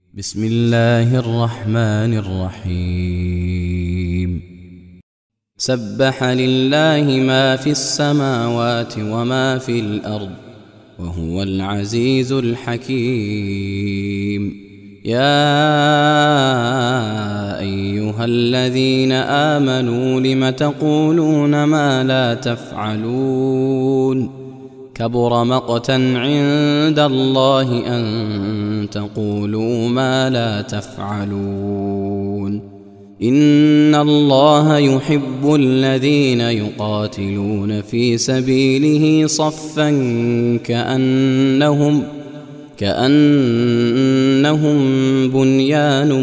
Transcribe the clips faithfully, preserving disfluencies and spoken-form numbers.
بسم الله الرحمن الرحيم. سبح لله ما في السماوات وما في الأرض وهو العزيز الحكيم. يا أيها الذين آمنوا لم تقولون ما لا تفعلون؟ كبر مقتا عند الله أن تقولوا ما لا تفعلون. إن الله يحب الذين يقاتلون في سبيله صفا كأنهم كأنهم بنيان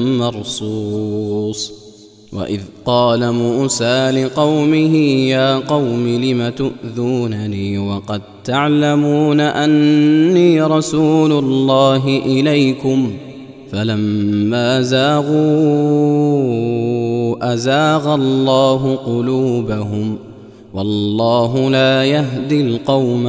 مرصوص. وإذ قال موسى لقومه يا قوم لم تؤذونني وقد تعلمون أني رسول الله إليكم فلما زاغوا أزاغ الله قلوبهم والله لا يهدي القوم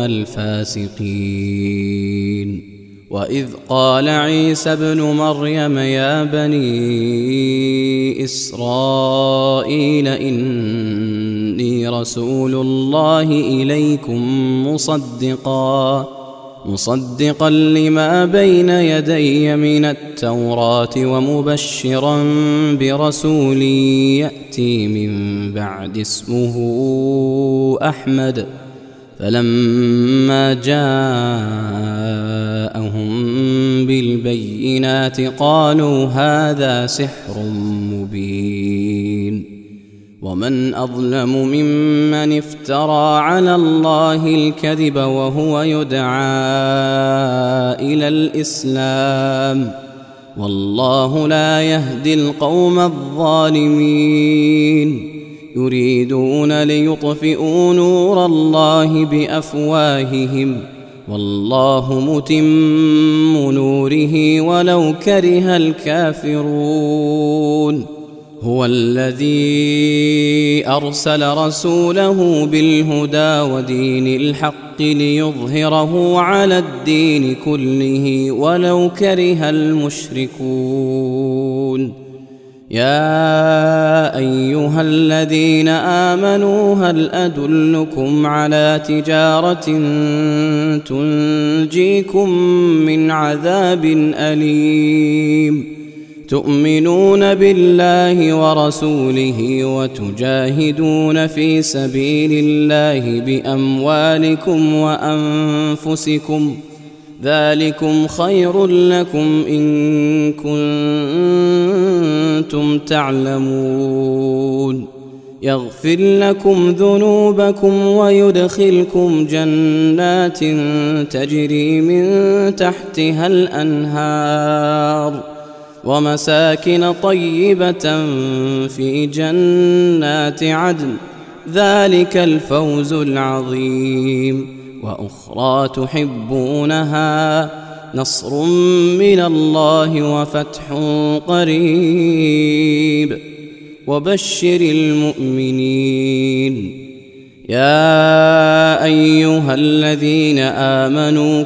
الفاسقين. وإذ قال عيسى ابن مريم يا بني إسرائيل إني رسول الله إليكم مصدقا مصدقا لما بين يدي من التوراة ومبشرا برسول يأتي من بعد اسمه أحمد. فلما جاءهم بالبينات قالوا هذا سحر مبين. ومن أظلم ممن افترى على الله الكذب وهو يدعى إلى الإسلام والله لا يهدي القوم الظالمين. يريدون ليطفئوا نور الله بأفواههم والله متم نوره ولو كره الكافرون. هو الذي أرسل رسوله بالهدى ودين الحق ليظهره على الدين كله ولو كره المشركون. يا أيها الذين آمنوا هل أدلكم على تجارة تنجيكم من عذاب أليم؟ تؤمنون بالله ورسوله وتجاهدون في سبيل الله بأموالكم وأنفسكم ذلكم خير لكم إن كنتم تعلمون. يغفر لكم ذنوبكم ويدخلكم جنات تجري من تحتها الأنهار ومساكن طيبة في جنات عدن ذلك الفوز العظيم. وأخرى تحبونها نصر من الله وفتح قريب وبشر المؤمنين. يا أيها الذين آمنوا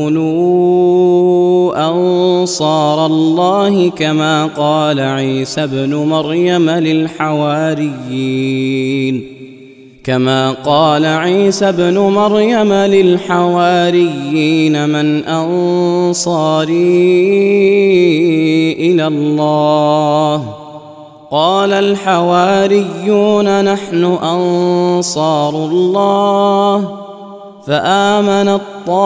كونوا أنصار الله كما قال عيسى ابن مريم للحواريين كما قال عيسى ابن مريم للحواريين من أنصاري إلى الله؟ قال الحواريون نحن أنصار الله. فآمنت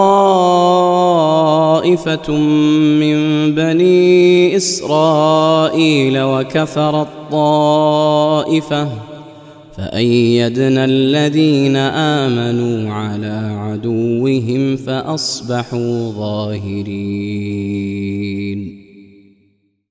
طائفة من بني إسرائيل وكفرت طائفة فأيدنا الذين آمنوا على عدوهم فأصبحوا ظاهرين.